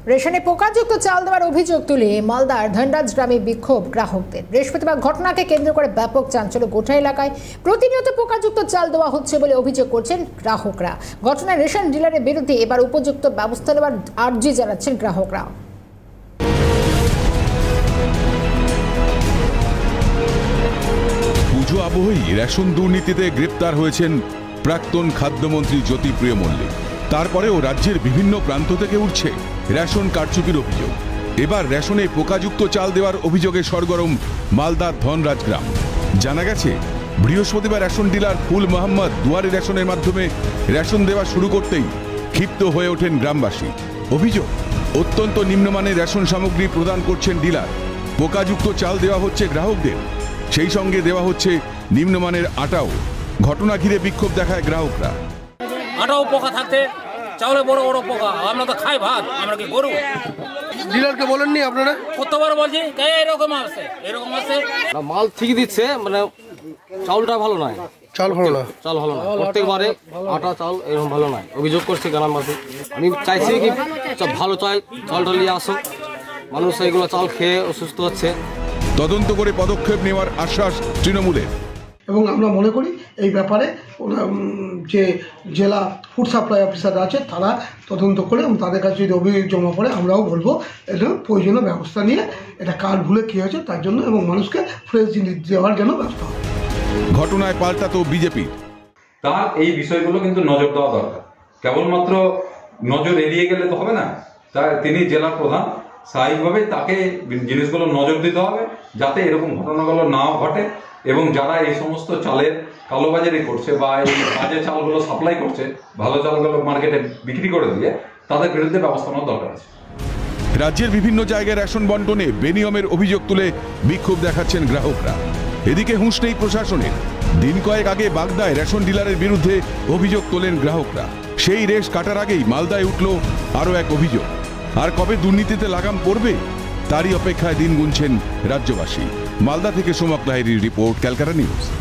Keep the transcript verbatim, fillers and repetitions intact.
রেশনে পোকাযুক্ত চাল দেওয়ার অভিযোগ তুলে মালদার ধনরাজ গ্রামে বিক্ষোভ গ্রাহকদের। বৃহস্পতিবার ঘটনাকে কেন্দ্র করে ব্যাপক চাঞ্চল্য গোটা এলাকায়। প্রতিনিয়ত পোকাযুক্ত চাল দেওয়া হচ্ছে বলে অভিযোগ করছেন গ্রাহকরা। ঘটনায় রেশন ডিলারের বিরুদ্ধে এবার উপযুক্ত ব্যবস্থা নেওয়ার আর্জি জানাচ্ছেন গ্রাহকরা। পুজো আবহেই রেশন দুর্নীতিতে গ্রেপ্তার হয়েছেন প্রাক্তন খাদ্যমন্ত্রী জ্যোতিপ্রিয় মল্লিক। তারপরেও রাজ্যের বিভিন্ন প্রান্ত থেকে উঠছে রেশন কারচুপির অভিযোগ। এবার রেশনে পোকাযুক্ত চাল দেওয়ার অভিযোগে সরগরম মালদার ধনরাজ গ্রাম। জানা গেছে, বৃহস্পতিবার রেশন ডিলার ফুল মোহাম্মদ দুয়ারে রেশনের মাধ্যমে রেশন দেওয়া শুরু করতেই ক্ষিপ্ত হয়ে ওঠেন গ্রামবাসী। অভিযোগ, অত্যন্ত নিম্নমানের রেশন সামগ্রী প্রদান করছেন ডিলার। পোকাযুক্ত চাল দেওয়া হচ্ছে গ্রাহকদের, সেই সঙ্গে দেওয়া হচ্ছে নিম্নমানের আটাও। ঘটনা ঘিরে বিক্ষোভ দেখায় গ্রাহকরা। আটাও পোকা থাকতে চাউলে বড় বড় পোকা, আমরা তো খাই ভাত, আমরা কি গরু? ডিলারকে বলেননি আপনারা? কতবার বলছি এরকম আছে এরকম আছে। মাল ঠিকই দিচ্ছে, মানে চাউলটা ভালো নয়। চাল ভালো না চাল ভালো না প্রত্যেকবারে আটা চাল এরকম ভালো নয়, অভিযোগ করছে গ্রামবাসী। আমি চাইছি কি ভালো চাল চালটা নিয়ে আসো, মানুষ এগুলো চাল খেয়ে অসুস্থ হচ্ছে। তদন্ত করে পদক্ষেপ নেওয়ার আশ্বাস তৃণমূলের। এবং আমরা মনে করি এই ব্যাপারে যে জেলা ফুড সাপ্লাই অফিসার আছে তারা তদন্ত করে এবং তাদের কাছে যদি অভিযোগ জমা পড়ে আমরাও বলবো এটা প্রয়োজনীয় ব্যবস্থা নিয়ে এটা কার ভুলে কী হয়েছে তার জন্য এবং মানুষকে ফ্রেশ জিনিস দেওয়ার জন্য ব্যবস্থা হবে। ঘটনায় পাল্টাতো বিজেপি। তার এই বিষয়গুলো কিন্তু নজর দেওয়া দরকার। কেবলমাত্র নজর এড়িয়ে গেলে তো হবে না। তাই তিনি জেলা প্রধান, স্বাভাবিকভাবেই তাকে জিনিসগুলো নজর দিতে হবে যাতে এরকম ঘটনাগুলো নাও ঘটে। এবং যারা এই সমস্ত চালের কালোবাজারি করছে বা এই বাজে চালগুলো সাপ্লাই করছে, ভালো চালগুলো মার্কেটে বিক্রি করে দিয়ে তাদের বিরুদ্ধে ব্যবস্থা নেওয়ার দরকার আছে। রাজ্যের বিভিন্ন জায়গায় রেশন বন্টনে বেনিয়মের অভিযোগ তুলে বিক্ষোভ দেখাচ্ছেন গ্রাহকরা। এদিকে হুঁশ নেই প্রশাসনের। দিন কয়েক আগে বাগদায় রেশন ডিলারের বিরুদ্ধে অভিযোগ তোলেন গ্রাহকরা। সেই রেশ কাটার আগেই মালদায় উঠল আরও এক অভিযোগ। আর কবে দুর্নীতিতে লাগাম পড়বে তারই অপেক্ষায় দিন গুনছেন রাজ্যবাসী। মালদা থেকে সোমাক লাহিড়ীর রিপোর্ট, ক্যালকাটা নিউজ।